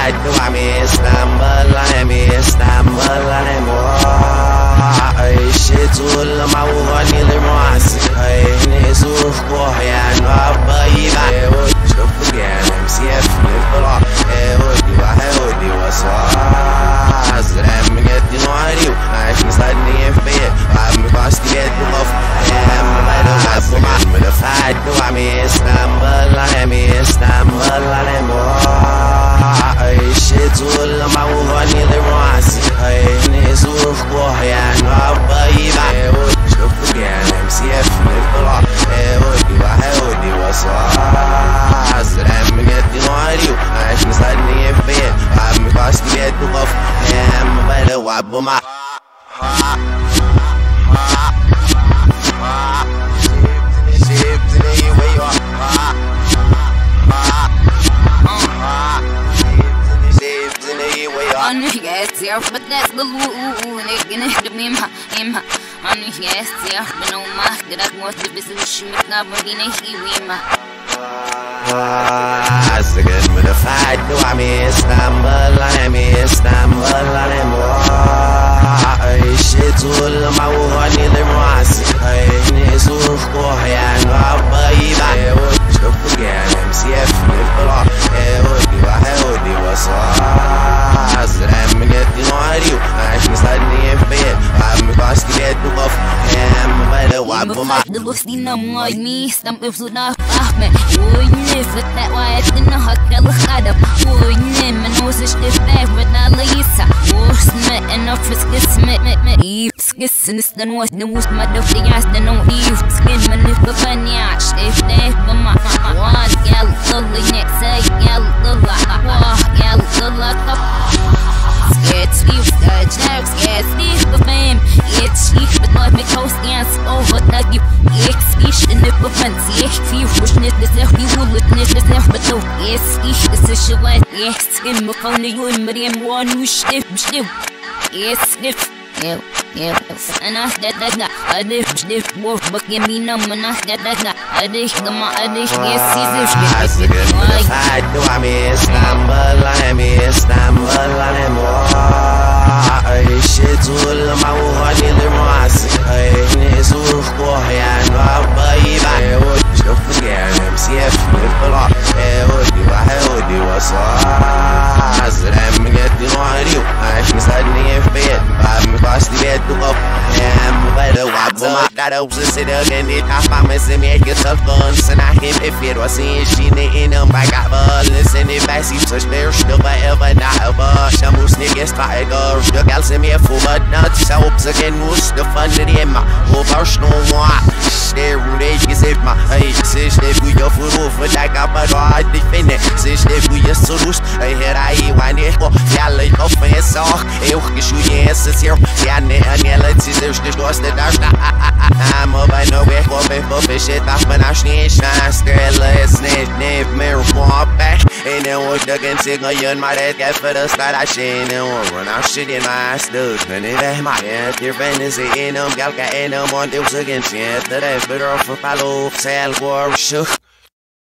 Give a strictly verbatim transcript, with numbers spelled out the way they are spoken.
فعدوا عم يستنبل عم يستنبل عم اي شي تقول ما وغني المعسي اي نزور فوق يعني وابايبا شوف يعني مسيف نطلع ودي وحودي وصاع زرع من يدي نواري وعايش مصدني فيا عم باستي يدي غف عم بدو عبو مع فعدوا عم يستنبل عم يستنبل عم اي شي تقول ما وغني المعسي اي نزور فوق يعني وابايبا شوف يعني مسيف نطلع ودي وحودي وصاع زرع من يدي نواري وعايش مصدني فيا عم باستي يدي غف عم بدو عبو مع I'm yes, yeah, but that's the rule. They're gonna hit me, him, I'm yes, yeah, but no matter that I want to be so she make up in a him. Second with a fight, do I miss stumble? I miss stumble, I shit all my one in the mass. I need to go and buy that. Stop again, M C F, Nicola, Howdy was I'm getting on you. I can start in bed. I'm about to get to love him by the one for my little stinum like me, stump if you not me. Would you live with that way? I didn't know how to look at him. Would you name and was a stiff bag with that Lisa? Was met and off his kiss met met met. Eve's kissing is then what the most my dog the ass than no Eve skin man if the vanyash. If they for my one gal, lily neck say gal, lila, gal, lila. Scared sleep, scared jack, scared sleep for fame. It's sleep, but not make house dance over that you. It's fish in the pants, yes, fear, pushness, the self, you will witness the self, but no, yes, fish, the social life, yes, skin, but only you and Mariam one who stiff, still. Yes, stiff, yeah, yeah, and I said that, I did stiff work, but give me no man, I said that, I did the ma, I did, yes, he's a I do I miss stumble, I miss stumble, I shit all my one in the mass. I need to go and buy that. Stop again, M C F, Nicola, Howdy, Howdy was I'm getting on you. I can suddenly bed. I'm past the bed to up. I'm by the water. That I was sitting again. It half my messing me get some guns. And I him if it was in she in them. I got ball. Listen, if I see such bear, still by ever not a bar. Shamus niggas tiger. The gals in me for but not soaps again. What's the fun in him? Over no one. Stare, they is it my age. Say, if we go for over, I got my rod defend it. Say, if we just so loose, I hear I want it. Yeah, like off my sock. Eu que chuie esse seu. Yeah, ne, ela diz eu estou gosta da sta. I'm over nowhere, go back for fish it. That's when I sneeze, chance, girl, it's net, net, mirror, walk back. And then we're ducking, signal, you and my dad get for the start. I shame and we'll run our shit in my studs. And it ain't my head, your friend is in them, Galka in them, on those against it. That is better off for follow, sell, war, shook.